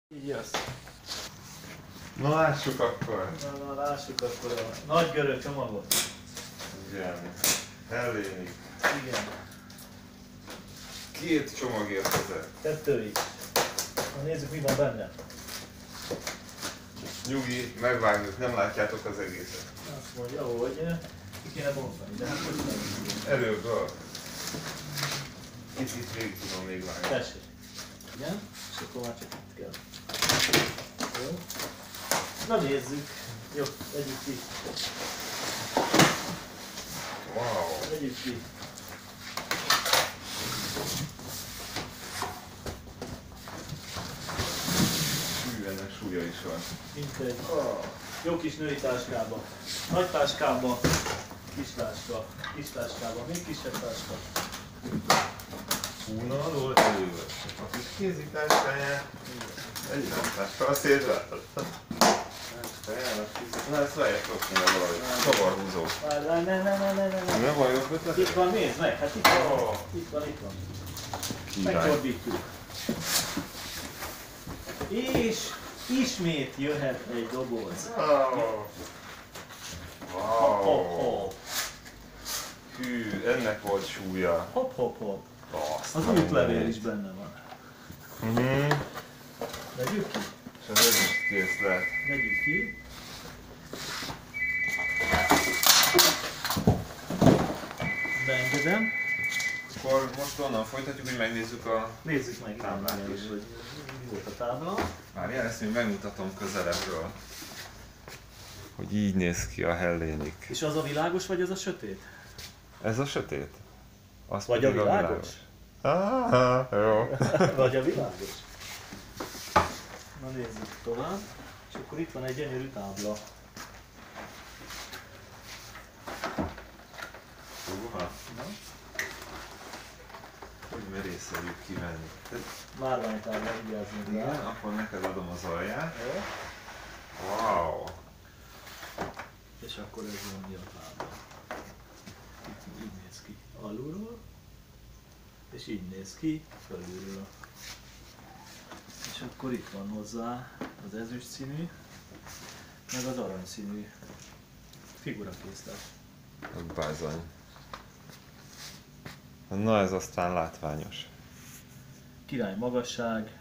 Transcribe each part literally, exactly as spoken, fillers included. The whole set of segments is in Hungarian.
Így jössz. Na lássuk akkor. Na, na lássuk akkor a nagy görög csomagot. Igen. Hellénik. Igen. Két csomag érkezett. Kettő is. Na nézzük, mi van benne. Nyugi, megvágjuk, nem látjátok az egészet. Azt mondja, hogy ki kéne bontani, de hát hogy nem. Előbből. Kicsit végig tudom még vágni. Tessék. Igen, és akkor már csak itt kell. Jó. Na nézzük. Jó, vegyük ki. Wow. Vegyük ki. Hű, ennek súlya is van. Mint egy oh, jó kis női táskába. Nagy táskába, kis táska, kis táskába, még kisebb táska. Húna alól előveszek. A kis kézitáskáját. Egy nem táska, azt érzel? Na ezt várjátok meg valahogy. Csavarhúzó. Várj, várj, ne, ne, ne, ne, ne, ne. Nem van jobb ötlet? Itt van, nézd meg, hát itt van, Oh. itt van, itt van. Király. Megfordítjuk. És ismét jöhet egy doboz. Oh. Hopp, hopp, Wow. hopp. Hű, ennek volt súlya. Hopp, hopp, hopp. Azt Az a útlevél mindenit. is benne van. Mhm. Vegyük ki? És az ez is kész lett. Vegyük ki. Beengedem. Akkor most onnan folytatjuk, hogy megnézzük a... Nézzük meg, Táblát igen, is. hogy mi volt a tábla. Várjál, ezt még megmutatom közelebbről. Hogy így néz ki a hellénik. És az a világos, vagy ez a sötét? Ez a sötét? Az Vagy a pedig világos? Aha, jó. Vagy a világos? Na nézzük tovább. És akkor itt van egy gyönyörű tábla. Húha, Na, hogy merészeljük kivenni. márványtábla, vigyázzunk Igen, rá. akkor neked adom az alját. Jó. Wow. És akkor ez van a tábla. Itt így néz ki alulról, és így néz ki fölülről. És akkor itt van hozzá az ezüst színű, meg az arany színű figurakészlet. Bizony. Na ez aztán látványos. Király magasság,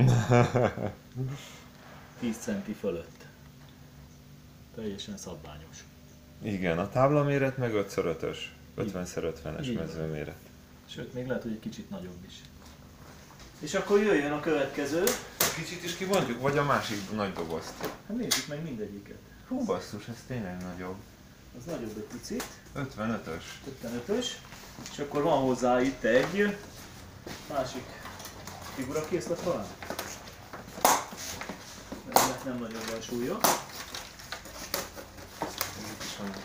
tíz centi fölött. Teljesen szabványos. Igen, a táblaméret meg öt szor ötös. ötven szer ötvenes Így van. mezőméret. Sőt, még lehet, hogy egy kicsit nagyobb is. És akkor jöjjön a következő. Kicsit is kibontjuk, vagy a másik nagy dobozt? Hát nézzük meg mindegyiket. Hú basszus, ez tényleg nagyobb. Az nagyobb egy picit, ötvenötös. ötvenötös. És akkor van hozzá itt egy másik figurakészlet talán. Ennek nem nagyobb a súlya. Itt is van.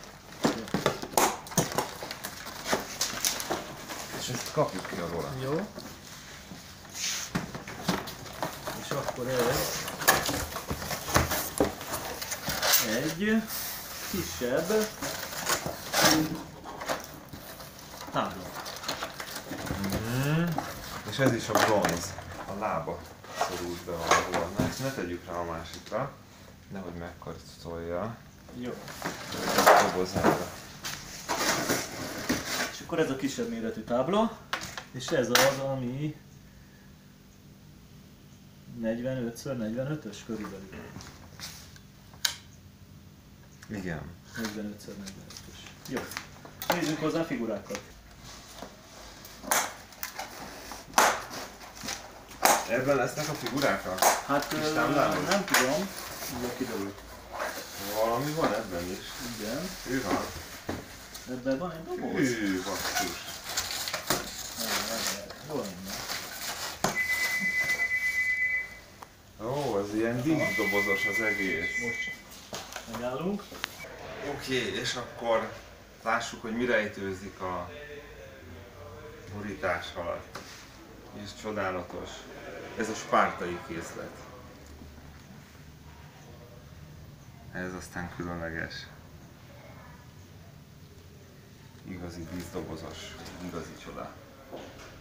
És ezt kapjuk ki alól. Jó. És akkor ez egy kisebb tábla. Mm. És ez is a bronz. A lába szorult be valahol. Na ezt ne tegyük rá a másikra. Nehogy megkarcolja Jó. a dobozára. És akkor ez a kisebb méretű tábla, és ez az, ami negyvenöt szor negyvenötös körülbelül. Igen. negyvenöt szor negyvenötös. Jó. Nézzünk hozzá a figurákat. Ebben lesznek a figurákra? Hát Kis ö, táblához? nem tudom, ugye kiderült. Valami van ebben is. Igen. Ő van. Ebben van egy doboz. Hű, basszus. Hol lenne? Ó, ez ilyen díszdobozos az egész. Most megállunk. Oké, okay, és akkor lássuk, hogy mi rejtőzik a borítás alatt. És csodálatos. Ez a spártai készlet. Ez aztán különleges. Igazi díszdobozos, igazi csoda.